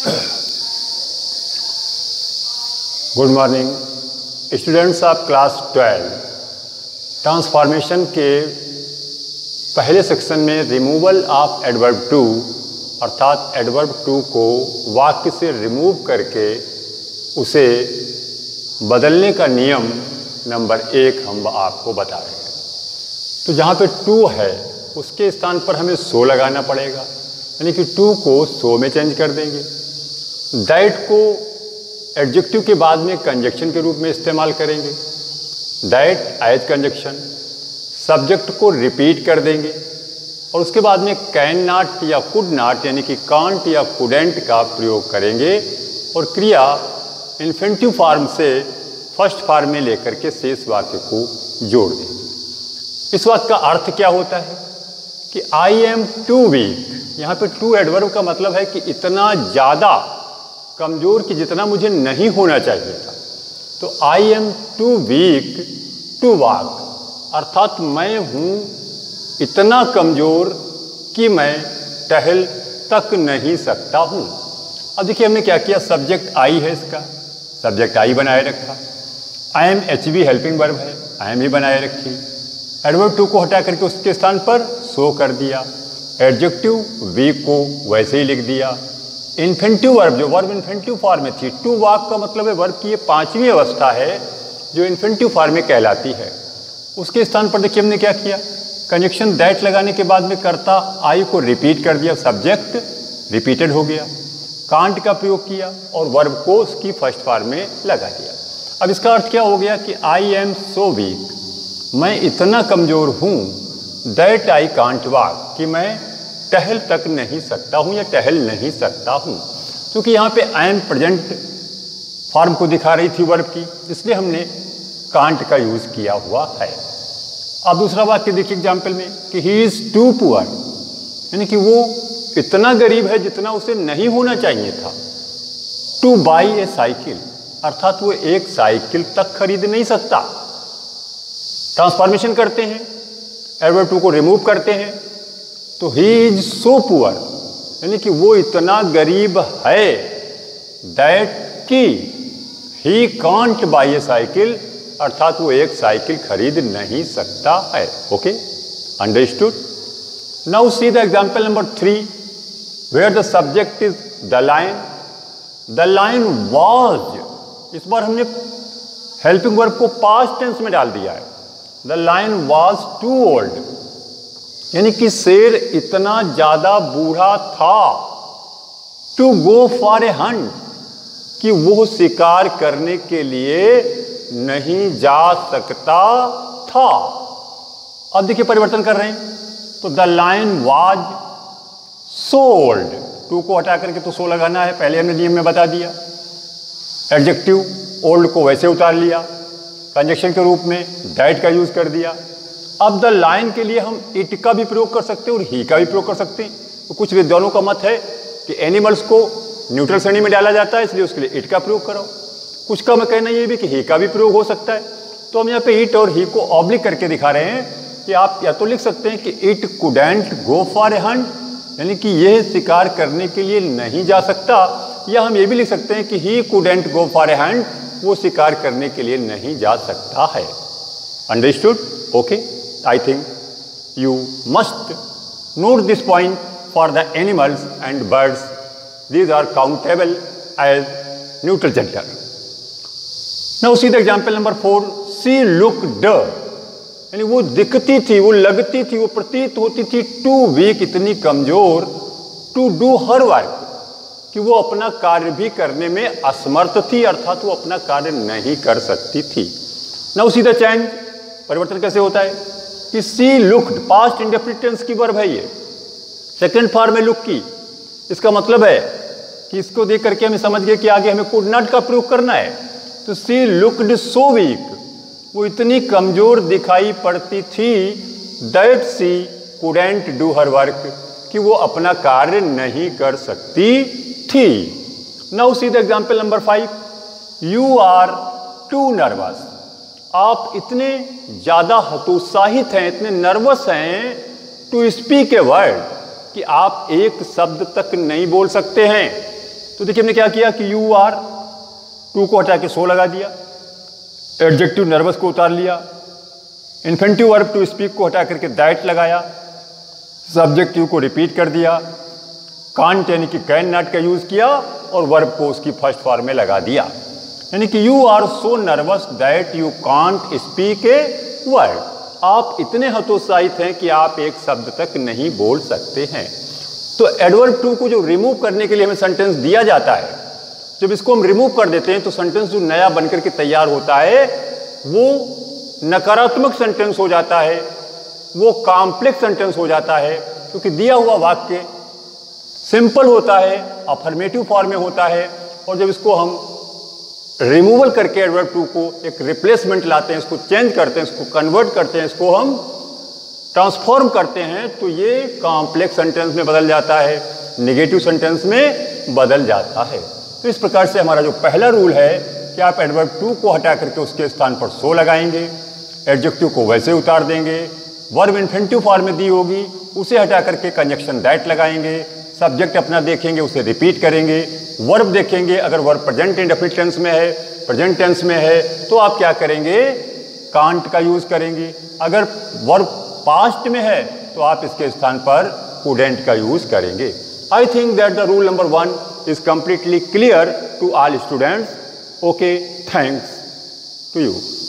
Good morning students of class 12। Transformation के पहले section में रिमूवल ऑफ एडवर्ब टू अर्थात एडवर्ब टू को वाक्य से रिमूव करके उसे बदलने का नियम नंबर 1 हम आपको बता रहे हैं। तो जहाँ पे टू है उसके स्थान पर हमें सो लगाना पड़ेगा, यानी कि टू को सो में चेंज कर देंगे। दैट को एडजेक्टिव के बाद में कंजक्शन के रूप में इस्तेमाल करेंगे, दैट एज कंजक्शन। सब्जेक्ट को रिपीट कर देंगे और उसके बाद में कैन नॉट या कुड नॉट यानी कि कांट या कुडेंट का प्रयोग करेंगे और क्रिया इन्फिनिटिव फॉर्म से फर्स्ट फॉर्म में लेकर के शेष वाक्य को जोड़ देंगे। इस वाक्य का अर्थ क्या होता है कि आई एम टू वीक। यहाँ पे टू एडवर्ब का मतलब है कि इतना ज़्यादा कमज़ोर कि जितना मुझे नहीं होना चाहिए था। तो I am too weak to walk, अर्थात मैं हूँ इतना कमज़ोर कि मैं टहल तक नहीं सकता हूँ। अब देखिए हमने क्या किया, सब्जेक्ट आई है, इसका सब्जेक्ट आई बनाए रखा। I am HV helping verb है, आई एम ही बनाए रखी। एडवर्ब टू को हटा करके उसके स्थान पर सो कर दिया। एडजेक्टिव वीक को वैसे ही लिख दिया। इन्फिनिटिव वर्ब जो वर्ब इन्फिनिटिव फॉर्म में थी, टू वॉक का मतलब है वर्ब की ये 5वीं अवस्था है जो इन्फिनिटिव फॉर्म में कहलाती है। उसके स्थान पर देखिए हमने क्या किया, कंजक्शन दैट लगाने के बाद में कर्ता आई को रिपीट कर दिया, सब्जेक्ट रिपीटेड हो गया। कांट का प्रयोग किया और वर्ब को उसकी फर्स्ट फॉर्म में लगा दिया। अब इसका अर्थ क्या हो गया कि आई एम सो वीक, मैं इतना कमज़ोर हूँ, दैट आई कांट वॉक, कि मैं टहल तक नहीं सकता हूँ या टहल नहीं सकता हूँ। क्योंकि यहाँ पे आई एम प्रेजेंट फॉर्म को दिखा रही थी वर्ब की, इसलिए हमने कांट का यूज़ किया हुआ है। अब दूसरा वाक्य देखिए एग्जाम्पल में कि ही इज़ टू पुअर, यानी कि वो इतना गरीब है जितना उसे नहीं होना चाहिए था। टू बाई ए साइकिल, अर्थात वो एक साइकिल तक खरीद नहीं सकता। ट्रांसफॉर्मेशन करते हैं, एडवर्ब टू को रिमूव करते हैं, तो ही इज सो पुअर, यानी कि वो इतना गरीब है, दैट कि he can't buy a cycle, अर्थात वो एक साइकिल खरीद नहीं सकता है। Okay, understood. Now see the example number 3 where the subject is the lion. The lion was, इस बार हमने हेल्पिंग वर्ब को पास्ट टेंस में डाल दिया है। The lion was too old, यानी कि शेर इतना ज्यादा बूढ़ा था, to go for a hunt, कि वो शिकार करने के लिए नहीं जा सकता था। अब देखिए परिवर्तन कर रहे हैं, तो the lion was so old, to को हटा करके तो सो लगाना है, पहले हमने नियम में बता दिया। एडजेक्टिव ओल्ड को वैसे उतार लिया, कंजक्शन के रूप में दैट का यूज कर दिया। अब द लाइन के लिए हम इट का भी प्रयोग कर सकते हैं और ही का भी प्रयोग कर सकते हैं। तो कुछ विद्वानों का मत है कि एनिमल्स को न्यूट्रल श्रेणी में डाला जाता है, इसलिए उसके लिए इट का प्रयोग करो। कुछ का मैं कहना ये भी कि ही का भी प्रयोग हो सकता है। तो हम यहाँ पे इट और ही को ऑब्लिक करके दिखा रहे हैं कि आप या तो लिख सकते हैं कि it couldn't go for a hunt, यानी कि यह शिकार करने के लिए नहीं जा सकता, या हम ये भी लिख सकते हैं कि he couldn't go for a hunt, वो शिकार करने के लिए नहीं जा सकता है। Understood? Okay, I think you must note this point for the animals and birds. These are countable as neutral gender. Now see the example number 4. She looked, यानी वो दिखती थी, वो लगती थी, वो प्रतीत होती थी, too weak, इतनी कमजोर, to do her work, कि वो अपना कार्य भी करने में असमर्थ थी, अर्थात वो अपना कार्य नहीं कर सकती थी। Now see the change, परिवर्तन कैसे होता है कि she looked, past indefinite tense की वर्ब है ये, सेकंड फॉर्म में लुक की। इसका मतलब है कि इसको देख करके हमें समझ गए कि आगे हमें कुड नॉट का प्रयोग करना है। तो सी लुक्ड सो वीक, वो इतनी कमजोर दिखाई पड़ती थी, that she couldn't do her work, कि वो अपना कार्य नहीं कर सकती थी। Now see the example number 5, you are too nervous, आप इतने ज़्यादा हतोत्साहित हैं, इतने नर्वस हैं, टू स्पीक ए वर्ड, कि आप एक शब्द तक नहीं बोल सकते हैं। तो देखिए हमने क्या किया कि यू आर टू को हटा के सो लगा दिया, एडजेक्टिव नर्वस को उतार लिया, इन्फिनिटिव वर्ब टू स्पीक को हटा करके दैट लगाया, सब्जेक्टिव को रिपीट कर दिया, कांट यानी कि कैन नॉट का यूज किया और वर्ब को उसकी फर्स्ट फॉर्म में लगा दिया। यानी कि you are so nervous that you can't speak a word. आप इतने हतोत्साहित हैं कि आप एक शब्द तक नहीं बोल सकते हैं। तो एडवर्ब टू को जो रिमूव करने के लिए हमें सेंटेंस दिया जाता है, जब इसको हम रिमूव कर देते हैं तो सेंटेंस जो नया बनकर के तैयार होता है वो नकारात्मक सेंटेंस हो जाता है, वो कॉम्प्लेक्स सेंटेंस हो जाता है, क्योंकि दिया हुआ वाक्य सिंपल होता है, अफर्मेटिव फॉर्म में होता है, और जब इसको हम रिमूवल करके एडवर्ब टू को एक रिप्लेसमेंट लाते हैं, इसको चेंज करते हैं, इसको कन्वर्ट करते हैं, इसको हम ट्रांसफॉर्म करते हैं, तो ये कॉम्प्लेक्स सेंटेंस में बदल जाता है, नेगेटिव सेंटेंस में बदल जाता है। तो इस प्रकार से हमारा जो पहला रूल है कि आप एडवर्ब टू को हटा करके उसके स्थान पर सो लगाएंगे, एडजेक्टिव को वैसे उतार देंगे, वर्ब इन्फिनिटिव फॉर्म में दी होगी उसे हटा करके कंजक्शन दैट लगाएंगे, सब्जेक्ट अपना देखेंगे उसे रिपीट करेंगे, वर्ब देखेंगे अगर वर्ब प्रेजेंट इंडेफिनिट टेंस में है, प्रेजेंट टेंस में है तो आप क्या करेंगे, कांट का यूज करेंगे, अगर वर्ब पास्ट में है तो आप इसके स्थान पर कुडेंट का यूज करेंगे। I think that the rule number 1 is completely clear to all students. Okay, thanks to you.